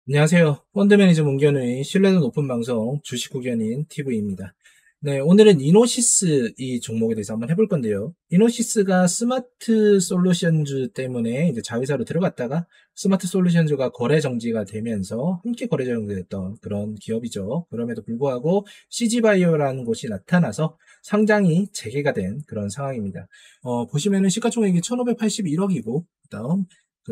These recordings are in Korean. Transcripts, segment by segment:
안녕하세요. 펀드 매니저 문견의 신뢰도 높은 방송 주식 후견인 TV입니다. 네, 오늘은 이노시스 이 종목에 대해서 한번 해볼 건데요. 이노시스가 스마트 솔루션즈 때문에 이제 자회사로 들어갔다가 스마트 솔루션즈가 거래 정지가 되면서 함께 거래 정지됐던 그런 기업이죠. 그럼에도 불구하고 CG바이오라는 곳이 나타나서 상장이 재개가 된 그런 상황입니다. 보시면은 시가총액이 1,581억이고, 그다음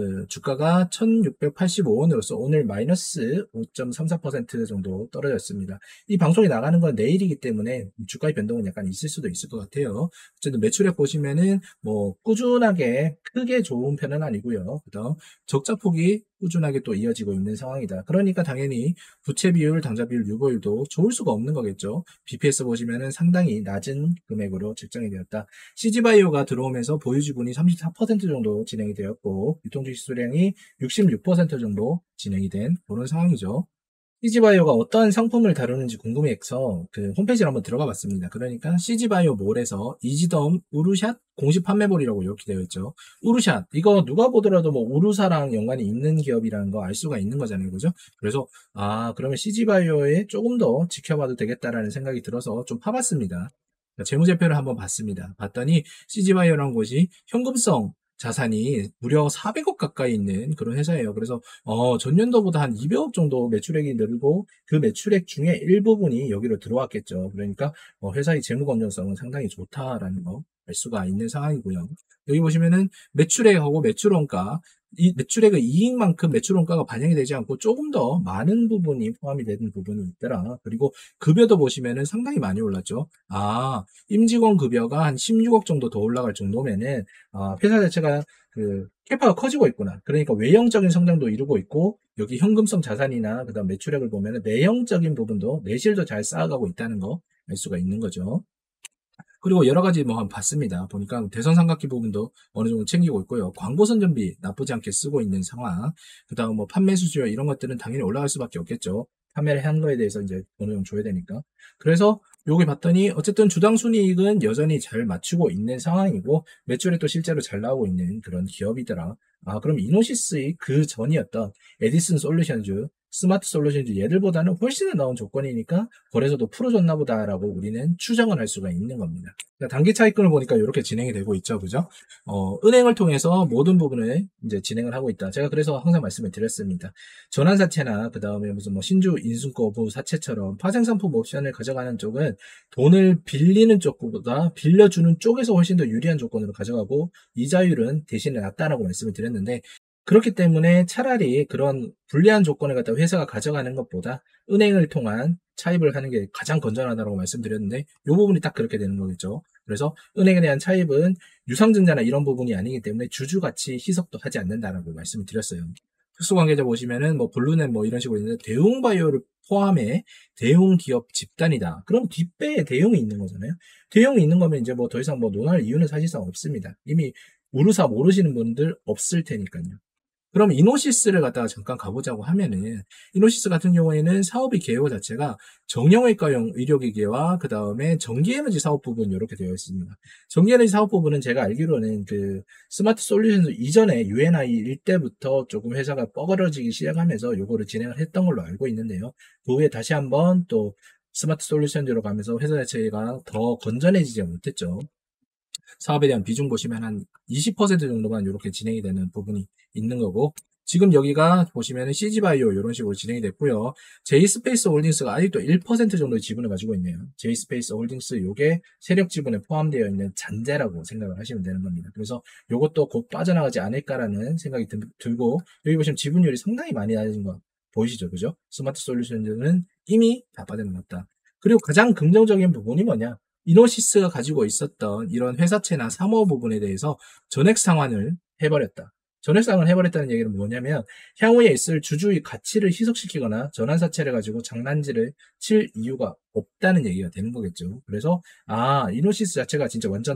주가가 1685원으로서 오늘 마이너스 5.34% 정도 떨어졌습니다. 이 방송이 나가는 건 내일이기 때문에 주가의 변동은 약간 있을 수도 있을 것 같아요. 어쨌든 매출액 보시면은 뭐 꾸준하게 크게 좋은 편은 아니고요. 그다음 적자폭이 꾸준하게 또 이어지고 있는 상황이다. 그러니까 당연히 부채 비율, 당좌 비율, 유보율도 좋을 수가 없는 거겠죠. BPS 보시면은 상당히 낮은 금액으로 책정이 되었다. CG바이오가 들어오면서 보유 지분이 34% 정도 진행이 되었고 유통주식 수량이 66% 정도 진행이 된 그런 상황이죠. CG바이오가 어떠한 상품을 다루는지 궁금해서 그 홈페이지를 한번 들어가 봤습니다. 그러니까 CG바이오 몰에서 이지덤 우루샷 공식 판매몰이라고 이렇게 되어 있죠. 우루샷 이거 누가 보더라도 뭐 우루사랑 연관이 있는 기업이라는 거 알 수가 있는 거잖아요. 그죠? 그래서 그러면 CG바이오에 조금 더 지켜봐도 되겠다라는 생각이 들어서 좀 파봤습니다. 재무제표를 한번 봤습니다. 봤더니 CG바이오라는 곳이 현금성 자산이 무려 400억 가까이 있는 그런 회사예요. 그래서 전년도보다 한 200억 정도 매출액이 늘고 그 매출액 중에 일부분이 여기로 들어왔겠죠. 그러니까 회사의 재무 건전성은 상당히 좋다라는 거 알 수가 있는 상황이고요. 여기 보시면은 매출액하고 매출원가 이 매출액의 이익만큼 매출원가가 반영이 되지 않고 조금 더 많은 부분이 포함이 되는 부분이 있더라. 그리고 급여도 보시면은 상당히 많이 올랐죠. 임직원 급여가 한 16억 정도 더 올라갈 정도면은 회사 자체가 그 캐파가 커지고 있구나. 그러니까 외형적인 성장도 이루고 있고 여기 현금성 자산이나 그다음 매출액을 보면은 내형적인 부분도 내실도 잘 쌓아가고 있다는 거 알 수가 있는 거죠. 그리고 여러 가지 뭐 한번 봤습니다. 보니까 대선 삼각기 부분도 어느 정도 챙기고 있고요. 광고 선전비 나쁘지 않게 쓰고 있는 상황. 그다음 뭐 판매 수수료 이런 것들은 당연히 올라갈 수밖에 없겠죠. 판매를 한 거에 대해서 이제 어느 정도 줘야 되니까. 그래서 여기 봤더니 어쨌든 주당 순이익은 여전히 잘 맞추고 있는 상황이고 매출이 또 실제로 잘 나오고 있는 그런 기업이더라. 그럼 이노시스의 그 전이었던 에디슨 솔루션즈, 스마트 솔루션즈 얘들보다는 훨씬 더 나은 조건이니까 거래소도 풀어줬나 보다라고 우리는 추정을 할 수가 있는 겁니다. 단기 차익금을 보니까 이렇게 진행이 되고 있죠. 그죠? 은행을 통해서 모든 부분을 이제 진행을 하고 있다. 제가 그래서 항상 말씀을 드렸습니다. 전환사채나 그 다음에 무슨 뭐 신주 인수거부 사채처럼 파생상품 옵션을 가져가는 쪽은 돈을 빌리는 쪽보다 빌려주는 쪽에서 훨씬 더 유리한 조건으로 가져가고 이자율은 대신에 낮다라고 말씀을 드렸는데 그렇기 때문에 차라리 그런 불리한 조건을 갖다 회사가 가져가는 것보다 은행을 통한 차입을 하는 게 가장 건전하다고 말씀드렸는데 이 부분이 딱 그렇게 되는 거겠죠. 그래서 은행에 대한 차입은 유상증자나 이런 부분이 아니기 때문에 주주가치 희석도 하지 않는다라고 말씀을 드렸어요. 특수관계자 보시면은 뭐 블루넷 뭐 이런 식으로 있는데 대웅바이오를 포함해 대웅 기업 집단이다. 그럼 뒷배에 대웅이 있는 거잖아요. 대웅이 있는 거면 이제 뭐 더 이상 뭐 논할 이유는 사실상 없습니다. 이미 우르사 모르시는 분들 없을 테니까요. 그럼 이노시스를 갖다가 잠깐 가보자고 하면은 이노시스 같은 경우에는 사업의 개요 자체가 정형외과용 의료기기와 그 다음에 전기에너지 사업 부분 이렇게 되어 있습니다. 전기에너지 사업 부분은 제가 알기로는 그 스마트 솔루션스 이전에 UNI 일 때부터 조금 회사가 뻐그러지기 시작하면서 요거를 진행을 했던 걸로 알고 있는데요. 그 후에 다시 한번 또 스마트 솔루션즈로 가면서 회사 자체가 더 건전해지지 못했죠. 사업에 대한 비중 보시면 한 20% 정도만 이렇게 진행이 되는 부분이 있는 거고 지금 여기가 보시면은 CG바이오 이런 식으로 진행이 됐고요. 제이스페이스 홀딩스가 아직도 1% 정도의 지분을 가지고 있네요. 제이스페이스 홀딩스 요게 세력 지분에 포함되어 있는 잔재라고 생각을 하시면 되는 겁니다. 그래서 요것도 곧 빠져나가지 않을까라는 생각이 들고 여기 보시면 지분율이 상당히 많이 낮은 거 보이시죠? 그죠? 스마트 솔루션들은 이미 다 빠져나갔다. 그리고 가장 긍정적인 부분이 뭐냐? 이노시스가 가지고 있었던 이런 회사채나 사모 부분에 대해서 전액 상환을 해버렸다. 전액 상환을 해버렸다는 얘기는 뭐냐면 향후에 있을 주주의 가치를 희석시키거나 전환사채를 가지고 장난질을 칠 이유가 없다는 얘기가 되는 거겠죠. 그래서 이노시스 자체가 진짜 완전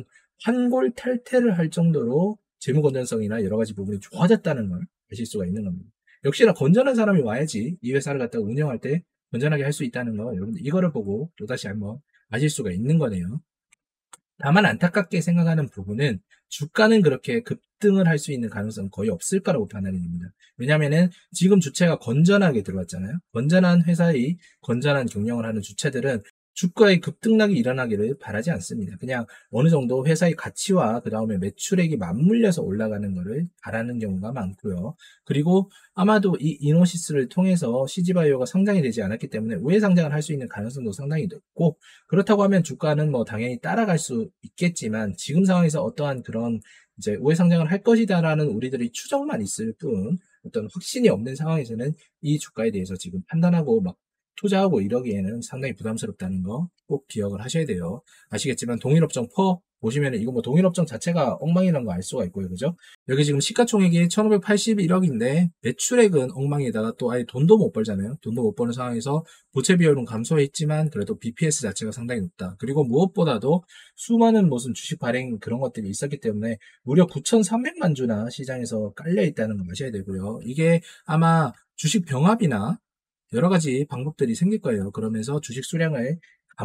환골탈태를 할 정도로 재무 건전성이나 여러 가지 부분이 좋아졌다는 걸 아실 수가 있는 겁니다. 역시나 건전한 사람이 와야지 이 회사를 갖다가 운영할 때 건전하게 할 수 있다는 거 여러분들 이거를 보고 또다시 한번 아실 수가 있는 거네요. 다만 안타깝게 생각하는 부분은 주가는 그렇게 급등을 할 수 있는 가능성은 거의 없을 거라고 판단이 됩니다. 왜냐면은 지금 주체가 건전하게 들어왔잖아요. 건전한 회사의 건전한 경영을 하는 주체들은 주가의 급등락이 일어나기를 바라지 않습니다. 그냥 어느 정도 회사의 가치와 그 다음에 매출액이 맞물려서 올라가는 것을 바라는 경우가 많고요. 그리고 아마도 이 이노시스를 통해서 CG바이오가 상장이 되지 않았기 때문에 우회 상장을 할 수 있는 가능성도 상당히 높고, 그렇다고 하면 주가는 뭐 당연히 따라갈 수 있겠지만 지금 상황에서 어떠한 그런 이제 우회 상장을 할 것이다라는 우리들의 추정만 있을 뿐 어떤 확신이 없는 상황에서는 이 주가에 대해서 지금 판단하고 막 투자하고 이러기에는 상당히 부담스럽다는 거 꼭 기억을 하셔야 돼요. 아시겠지만 동일업종 퍼 보시면은 이거 뭐 동일업종 자체가 엉망이라는 거 알 수가 있고요. 그죠? 여기 지금 시가총액이 1581억인데 매출액은 엉망에다가 또 아예 돈도 못 벌잖아요. 돈도 못 버는 상황에서 부채 비율은 감소했지만 그래도 BPS 자체가 상당히 높다. 그리고 무엇보다도 수많은 무슨 주식 발행 그런 것들이 있었기 때문에 무려 9,300만 주나 시장에서 깔려 있다는 거 아셔야 되고요. 이게 아마 주식 병합이나 여러 가지 방법들이 생길 거예요. 그러면서 주식 수량을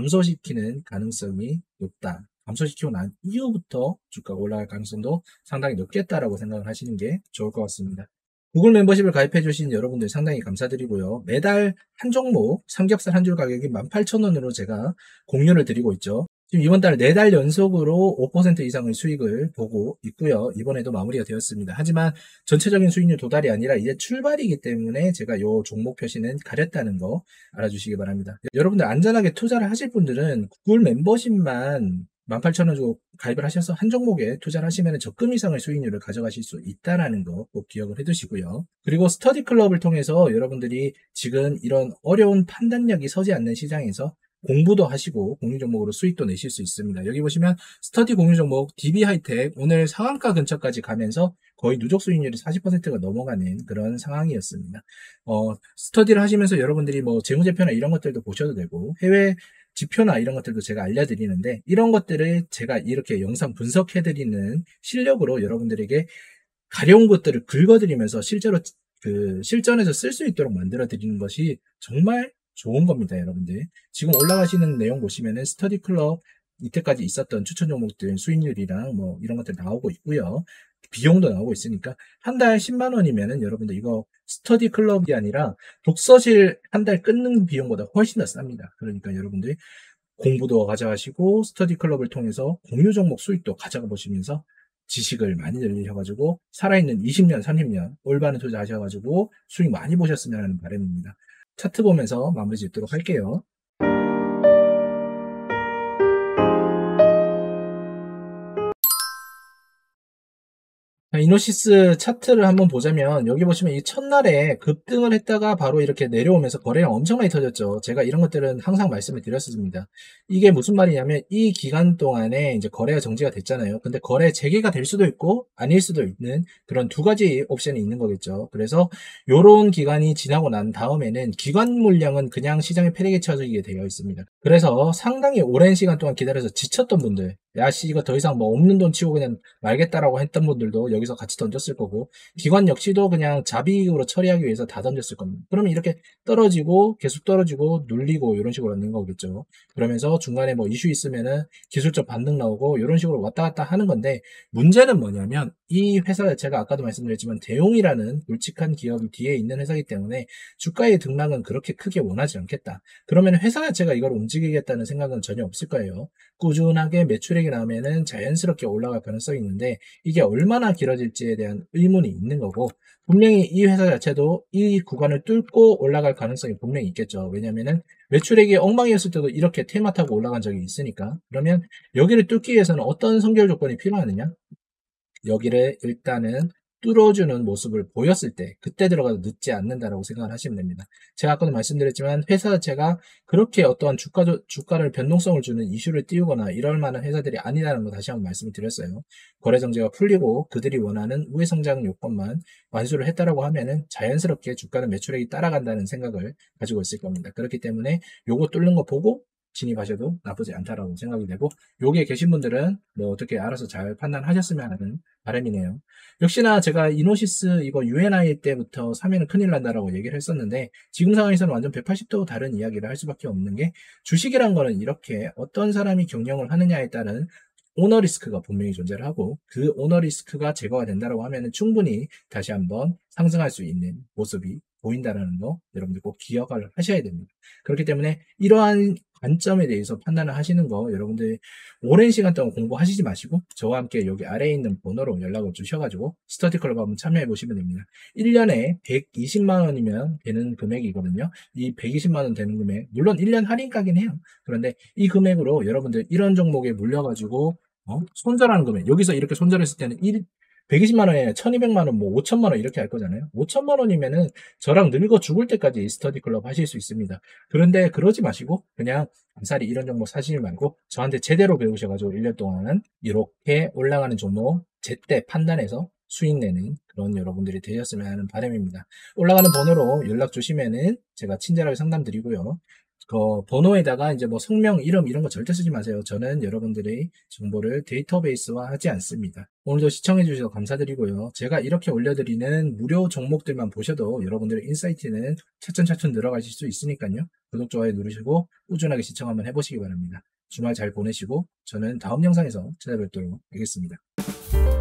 감소시키는 가능성이 높다. 감소시키고 난 이후부터 주가가 올라갈 가능성도 상당히 높겠다라고 생각을 하시는 게 좋을 것 같습니다. 구글 멤버십을 가입해 주신 여러분들 상당히 감사드리고요. 매달 한 종목 삼겹살 한 줄 가격이 18,000원으로 제가 공유를 드리고 있죠. 지금 이번 달 4달 연속으로 5% 이상의 수익을 보고 있고요. 이번에도 마무리가 되었습니다. 하지만 전체적인 수익률 도달이 아니라 이제 출발이기 때문에 제가 이 종목 표시는 가렸다는 거 알아주시기 바랍니다. 여러분들 안전하게 투자를 하실 분들은 구글 멤버십만 18,000원 주고 가입을 하셔서 한 종목에 투자를 하시면 적금 이상의 수익률을 가져가실 수 있다는 거 꼭 기억을 해두시고요. 그리고 스터디 클럽을 통해서 여러분들이 지금 이런 어려운 판단력이 서지 않는 시장에서 공부도 하시고 공유 종목으로 수익도 내실 수 있습니다. 여기 보시면 스터디 공유 종목 DB 하이텍 오늘 상한가 근처까지 가면서 거의 누적 수익률이 40%가 넘어가는 그런 상황이었습니다. 스터디를 하시면서 여러분들이 뭐 재무제표나 이런 것들도 보셔도 되고 해외 지표나 이런 것들도 제가 알려드리는데 이런 것들을 제가 이렇게 영상 분석해드리는 실력으로 여러분들에게 가려운 것들을 긁어드리면서 실제로 그 실전에서 쓸 수 있도록 만들어 드리는 것이 정말 좋은 겁니다, 여러분들. 지금 올라가시는 내용 보시면은 스터디 클럽 이때까지 있었던 추천 종목들 수익률이랑 뭐 이런 것들 나오고 있고요. 비용도 나오고 있으니까 한 달 10만 원이면은 여러분들 이거 스터디 클럽이 아니라 독서실 한 달 끊는 비용보다 훨씬 더 쌉니다. 그러니까 여러분들이 공부도 가져가시고 스터디 클럽을 통해서 공유 종목 수익도 가져가 보시면서 지식을 많이 늘리셔가지고 살아있는 20년, 30년 올바른 투자 하셔가지고 수익 많이 보셨으면 하는 바람입니다. 차트 보면서 마무리 짓도록 할게요. 이노시스 차트를 한번 보자면 여기 보시면 이 첫날에 급등을 했다가 바로 이렇게 내려오면서 거래량 엄청나게 터졌죠. 제가 이런 것들은 항상 말씀을 드렸습니다. 이게 무슨 말이냐면 이 기간 동안에 이제 거래가 정지가 됐잖아요. 근데 거래 재개가 될 수도 있고 아닐 수도 있는 그런 두 가지 옵션이 있는 거겠죠. 그래서 요런 기간이 지나고 난 다음에는 기관 물량은 그냥 시장에 패대기 쳐지게 되어 있습니다. 그래서 상당히 오랜 시간 동안 기다려서 지쳤던 분들, 야씨 이거 더 이상 뭐 없는 돈 치고 그냥 말겠다라고 했던 분들도 여기서 같이 던졌을 거고, 기관 역시도 그냥 자비익으로 처리하기 위해서 다 던졌을 겁니다. 그러면 이렇게 떨어지고 계속 떨어지고 눌리고 이런 식으로 얻는 거겠죠. 그러면서 중간에 뭐 이슈 있으면은 기술적 반등 나오고 이런 식으로 왔다 갔다 하는 건데, 문제는 뭐냐면 이 회사 자체가 아까도 말씀드렸지만 대용이라는 굵직한 기업이 뒤에 있는 회사이기 때문에 주가의 등락은 그렇게 크게 원하지 않겠다. 그러면 회사 자체가 이걸 움직이겠다는 생각은 전혀 없을 거예요. 꾸준하게 매출액이 나오면은 자연스럽게 올라갈 가능성이 있는데 이게 얼마나 길어질지에 대한 의문이 있는 거고, 분명히 이 회사 자체도 이 구간을 뚫고 올라갈 가능성이 분명히 있겠죠. 왜냐면은 매출액이 엉망이었을 때도 이렇게 테마 타고 올라간 적이 있으니까. 그러면 여기를 뚫기 위해서는 어떤 선결 조건이 필요하느냐? 여기를 일단은 뚫어주는 모습을 보였을 때 그때 들어가도 늦지 않는다라고 생각을 하시면 됩니다. 제가 아까도 말씀드렸지만 회사 자체가 그렇게 어떠한 주가를 변동성을 주는 이슈를 띄우거나 이럴 만한 회사들이 아니라는 거 다시 한번 말씀을 드렸어요. 거래 정제가 풀리고 그들이 원하는 우회 성장 요건만 완수를 했다라고 하면은 자연스럽게 주가는 매출액이 따라간다는 생각을 가지고 있을 겁니다. 그렇기 때문에 요거 뚫는 거 보고 진입하셔도 나쁘지 않다라고 생각이 되고, 여기에 계신 분들은 뭐 어떻게 알아서 잘 판단하셨으면 하는 바람이네요. 역시나 제가 이노시스 이거 UNI 때부터 사면은 큰일 난다라고 얘기를 했었는데 지금 상황에서는 완전 180도 다른 이야기를 할 수밖에 없는 게, 주식이란 거는 이렇게 어떤 사람이 경영을 하느냐에 따른 오너 리스크가 분명히 존재를 하고 그 오너 리스크가 제거가 된다고 하면 충분히 다시 한번 상승할 수 있는 모습이 보인다는 거 여러분들 꼭 기억을 하셔야 됩니다. 그렇기 때문에 이러한 관점에 대해서 판단을 하시는 거 여러분들 오랜 시간 동안 공부하시지 마시고 저와 함께 여기 아래에 있는 번호로 연락을 주셔가지고 스터디 클럽 한번 참여해 보시면 됩니다. 1년에 120만 원이면 되는 금액이거든요. 이 120만 원 되는 금액 물론 1년 할인가긴 해요. 그런데 이 금액으로 여러분들 이런 종목에 물려가지고 손절하는 금액 여기서 이렇게 손절했을 때는 120만 원에 1200만 원, 뭐 5천만 원 이렇게 할 거잖아요. 5천만 원이면은 저랑 늙어 죽을 때까지 스터디 클럽 하실 수 있습니다. 그런데 그러지 마시고 그냥 암살이 이런 종목 사시지 말고 저한테 제대로 배우셔가지고 1년 동안 이렇게 올라가는 종목 제때 판단해서 수익 내는 그런 여러분들이 되셨으면 하는 바람입니다. 올라가는 번호로 연락 주시면은 제가 친절하게 상담 드리고요. 그 번호에다가 이제 뭐 성명, 이름 이런 거 절대 쓰지 마세요. 저는 여러분들의 정보를 데이터베이스화 하지 않습니다. 오늘도 시청해 주셔서 감사드리고요. 제가 이렇게 올려드리는 무료 종목들만 보셔도 여러분들의 인사이트는 차츰차츰 늘어가실 수 있으니까요. 구독, 좋아요 누르시고 꾸준하게 시청 한번 해보시기 바랍니다. 주말 잘 보내시고 저는 다음 영상에서 찾아뵙도록 하겠습니다.